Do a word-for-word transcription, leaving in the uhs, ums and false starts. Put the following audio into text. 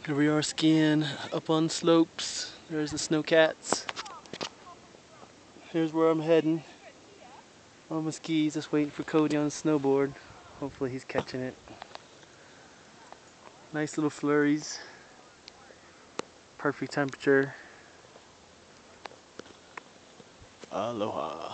Here we are skiing up on slopes. There's the snowcats. Here's where I'm heading. On my skis, just waiting for Cody on his snowboard. Hopefully he's catching it. Nice little flurries. Perfect temperature. Aloha.